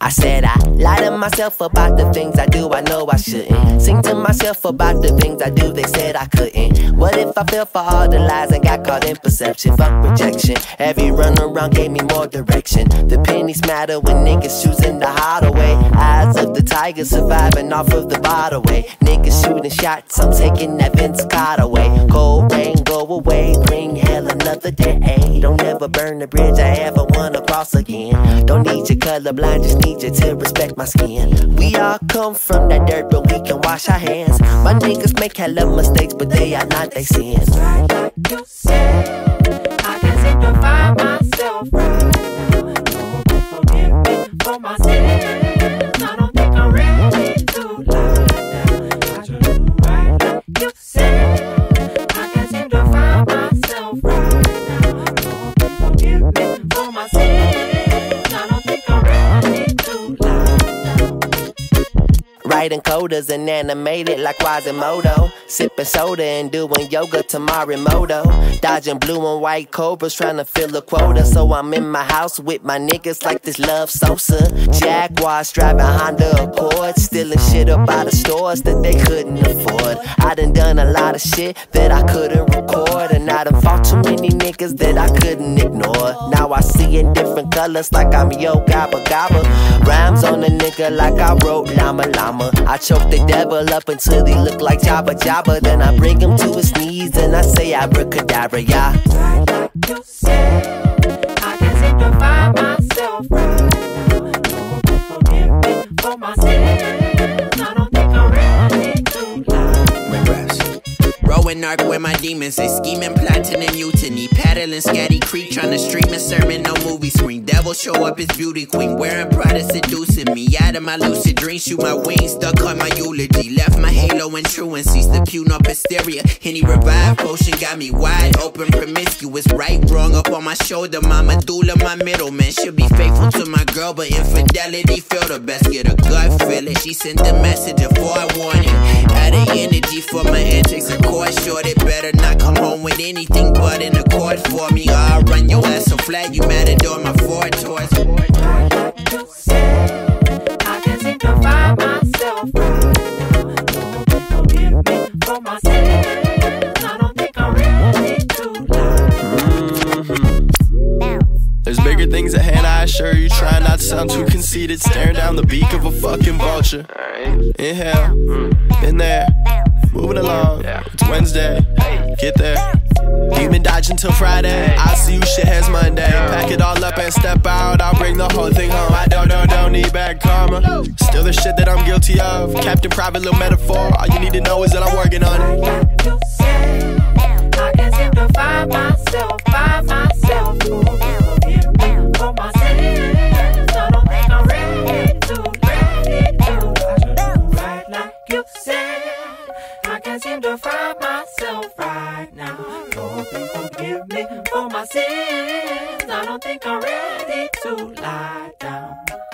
I said I lie to myself about the things I do, I know I shouldn't. Sing to myself about the things I do, they said I couldn't. What if I fell for all the lies and got caught in perception? Fuck rejection, every run around gave me more direction. The pennies matter when niggas choosing the hideaway. Eyes of the tiger surviving off of the bottle way. Niggas shooting shots, I'm taking that Vince Carter way. Cold rain, go away, bring hell another day. Don't ever burn the bridge I ever wanna cross again. Don't need your colorblind, just need you to respect my skin. We all come from that dirt, but we can wash our hands. My niggas make hella mistakes, but they are not they sins. Right like you said, I can't seem to find myself right now. Lord, forgive me for my sins. I don't think I'm ready to lie now. I should do right like you said. I can't seem to find myself right now. Lord, forgive me for my sins. I don't think I'm ready to lie now. Writing coders and animated like Quasimodo. Sipping soda and doing yoga to Marimoto. Dodging blue and white cobras trying to fill a quota. So I'm in my house with my niggas like this Love Sosa. Jaguars driving Honda Accords. Stealing shit up out of stores that they couldn't afford. I done a lot of shit that I couldn't record. And I done fought too many niggas that I couldn't ignore. Now I see in different colors like I'm Yo Gabba Gabba. Rhymes on a nigga like I wrote Llama Llama. I choke the devil up until he look like Jabba Jabba. Then I bring him to his knees and I say abracadabra, yeah. Right like you said, I can't seem to find myself right now. Lord, forgive me for my sins. I don't think I'm ready to lie. Rowing arc where my demons is scheming, plotting and mutiny. Paddling Scatty Creek, trying to stream a sermon, no movie screen. Devil show up as beauty queen, wearing Prada seducing me. Out of my lucid dreams, shoot my wings, stuck on my eulogy. Left my halo in truancies, the pune up hysteria. Henny revive potion got me wide open, promiscuous. Right, wrong up on my shoulder, my medulla, my middleman. Should be faithful to my girl, but infidelity feel the best. Get a gut feeling, she sent the message of forewarning. Out of energy for my antics, of course. Short, it better not come home with anything but an accord for me. Or I'll run your ass so flat, you matador my Ford toys. Right like you said, I can't seem to find myself right now. Lord, forgive me for my sins. I don't think I'm ready to lie. There's bigger things ahead, I assure you. Try not to sound too conceited, staring down the beak of a fucking vulture. Inhale, been there, moving along. It's Wednesday, get there. Demon dodge until Friday. I'll see you shitheads Monday. Pack it all up and step out. I'll bring the whole thing home. I don't need bad karma. Still the shit that I'm guilty of. Captain Private, little metaphor. All you need to know is that I'm working on it. Like you said, I can't seem to find myself. Lord, forgive me for my sins. I don't think I'm ready to. I should do right like you said. I can't seem to find myself right now. Lord, please forgive me for my sins. I don't think I'm ready to lie down.